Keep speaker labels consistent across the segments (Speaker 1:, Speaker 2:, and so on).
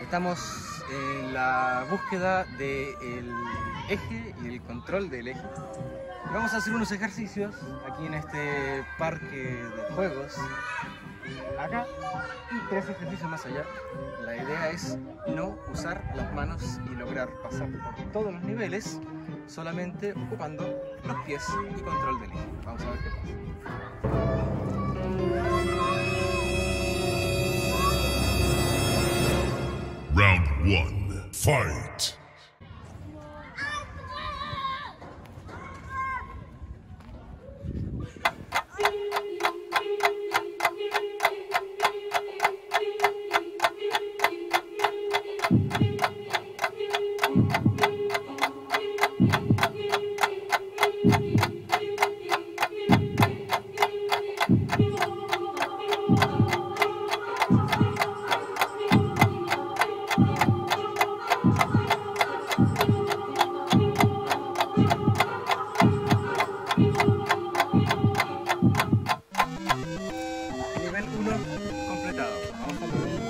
Speaker 1: Estamos en la búsqueda del eje y el control del eje. Vamos a hacer unos ejercicios aquí en este parque de juegos, acá, y 3 ejercicios más allá. La idea es no usar las manos y lograr pasar por todos los niveles solamente ocupando los pies y control del eje. Vamos a ver qué pasa.
Speaker 2: Round 1. Fight!
Speaker 1: Nivel 1 completado. Vamos a ver.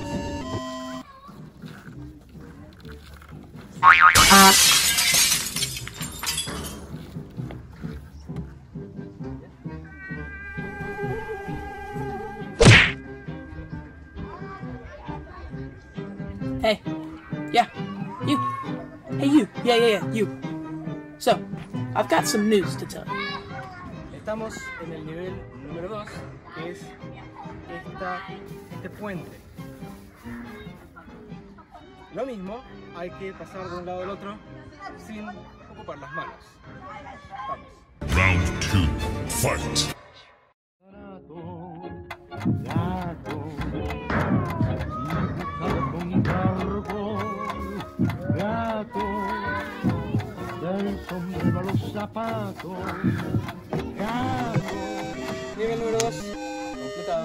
Speaker 3: Hey, yeah, you. Hey, you. Yeah, you. So, I've got some news to tell you.
Speaker 1: Estamos en el nivel número 2, que es este puente. Lo mismo, hay que pasar de un lado al otro sin ocupar las manos. Vamos.
Speaker 2: Round 2. Fight!
Speaker 4: Gato, del sombrero a los zapatos, gato.
Speaker 1: Nivel número 2 completado.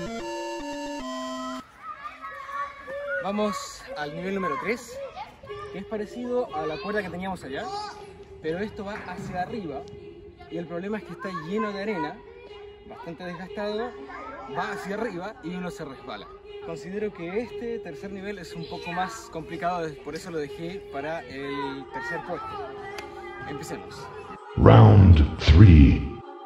Speaker 1: Vamos al nivel número 3, que es parecido a la cuerda que teníamos allá, pero esto va hacia arriba y el problema es que está lleno de arena, bastante desgastado, va hacia arriba y uno se resbala. Considero que este tercer nivel es un poco más complicado, por eso lo dejé para el tercer puesto. Empecemos.
Speaker 2: Round 3.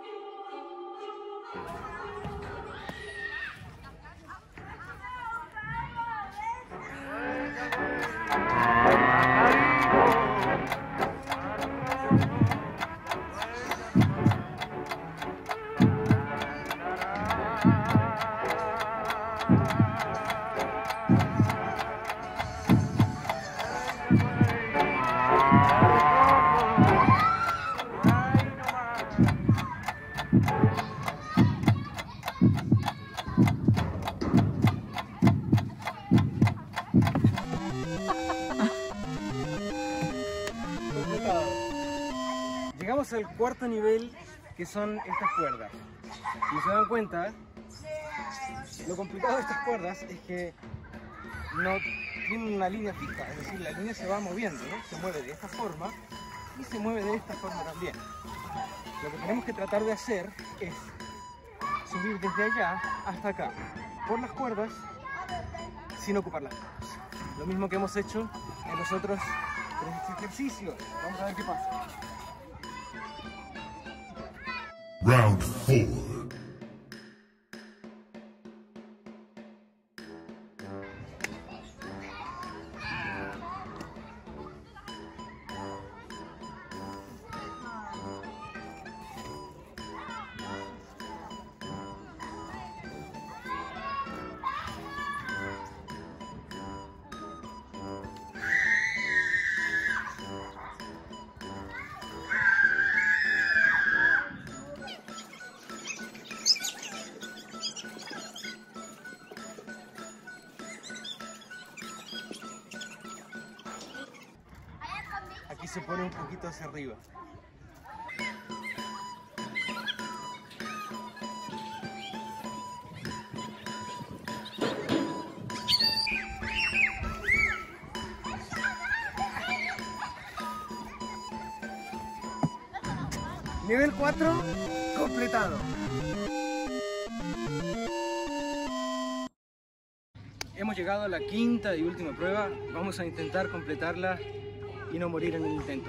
Speaker 1: Completado. Llegamos al cuarto nivel, que son estas cuerdas. Y se dan cuenta, lo complicado de estas cuerdas es que no tienen una línea fija, es decir, la línea se va moviendo, ¿no? Se mueve de esta forma y se mueve de esta forma también. Lo que tenemos que tratar de hacer es subir desde allá hasta acá, por las cuerdas, sin ocupar las manos. Lo mismo que hemos hecho en los otros 3 ejercicios. Vamos a ver qué pasa.
Speaker 2: Round 4.
Speaker 1: Aquí se pone un poquito hacia arriba. Nivel 4 completado. Hemos llegado llegado a la quinta y última prueba. Vamos a intentar completarla y no morir en el intento.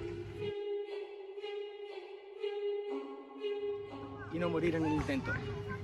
Speaker 1: Y no morir en el intento.